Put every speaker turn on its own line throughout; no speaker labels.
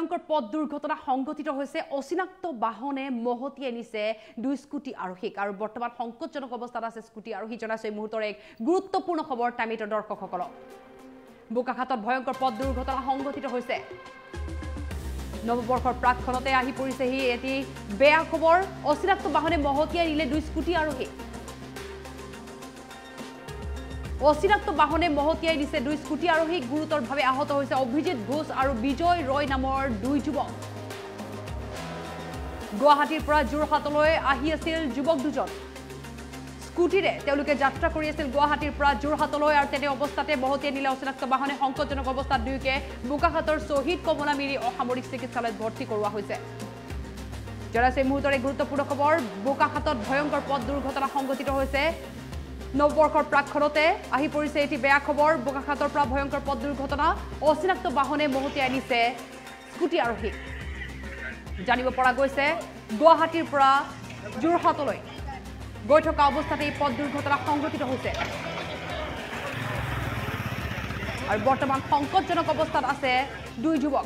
ভয়ংকৰ পথ দুৰ্ঘটনা সংঘটিত হৈছে অচিনাক্ত বাহনে মহতিয়াই নিছে দুই স্কুটি আৰোহীক আৰু বৰ্তমান সংকটজনক অৱস্থাত আছে স্কুটি আৰোহী জনাইছে এই মুহূৰ্তৰ এক গুৰুত্বপূৰ্ণ খবৰ টাইমিটৰ দৰ্শকসকলক বোকাখাতত ভয়ংকৰ পথ দুৰ্ঘটনা সংঘটিত হৈছে নৱবৰ্ষৰ প্ৰাকখনতে আহি পৰিছেহি এটি বেয়া খবৰ অচিনাক্ত বাহনে মহতিয়াই নিলে দুই স্কুটি আৰোহী অচিনাক্ত বাহনে মহতিয়াই দিছে দুই স্কুটি আৰোহী গুৰুতৰভাৱে আহত হৈছে অভিজিত ঘোষ আৰু বিজয় ৰয় নামৰ দুই যুৱক গুৱাহাটীৰ পৰা যোৰহাটলৈ আহি আছিল যুৱক দুজন স্কুটিৰে তেওঁলোকে যাত্ৰা কৰি আছিল গুৱাহাটীৰ পৰা যোৰহাটলৈ আৰু তেনে অৱস্থাতে মহতিয়াই নিলে অচিনাক্ত বাহনে সংকটজনক অৱস্থাত দুয়োকে বোকাখাতৰ শ্বহীদ কমলা মিৰি অসামৰিক চিকিৎসালয়ত ভৰ্তি কৰোৱা হৈছে জনাইছে এই মুহূৰ্তৰ এক গুৰুত্বপূৰ্ণ খবৰ বোকাখাতত ভয়ংকৰ পথ দুৰ্ঘটনা সংঘটিত হৈছে নৱবৰ্ষৰ প্ৰাকখনতে আহি পৰিছে এটি বেয়া খবৰ বোকাখাতৰ পৰা ভয়ংকৰ পথ দুৰ্ঘটনা অচিনাক্ত বাহনে মহতিয়াই নিছে স্কুটি আৰোহী জানিব পৰা গৈছে গুৱাহাটীৰ পৰা যোৰহাটলৈ গৈ থকা অৱস্থাতে এই পথ দুৰ্ঘটনা সংঘটিত হৈছে আৰু বৰ্তমান সংকটজনক অৱস্থাত আছে দুই যুৱক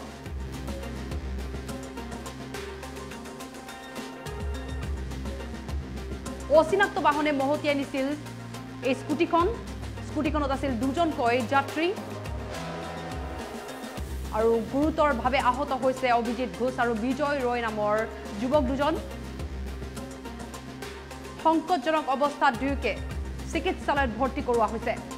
অচিনাক্ত বাহনে মহতিয়াই নিছিল এই স্কুটিখনত আছিল দুজনকৈ যাত্ৰী আৰু গুৰুতৰভাৱে আহত হৈছে অভিজিত ঘোষ আৰু বিজয় ৰয় নামৰ যুৱক দুজন সংকটজনক অৱস্থাত দুয়োকে চিকিৎসালয়ত ভৰ্তি কৰোৱা হৈছে